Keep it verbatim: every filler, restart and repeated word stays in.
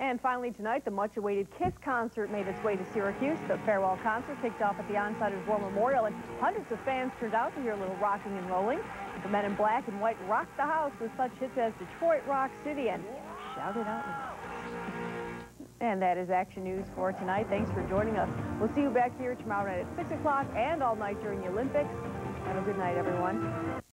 And finally tonight, the much-awaited KISS concert made its way to Syracuse. The farewell concert kicked off at the on-site War Memorial, and hundreds of fans turned out to hear a little rocking and rolling. The men in black and white rocked the house with such hits as Detroit Rock City and Shout It Out Loud. And that is Action News for tonight. Thanks for joining us. We'll see you back here tomorrow night at six o'clock and all night during the Olympics. Have a good night, everyone.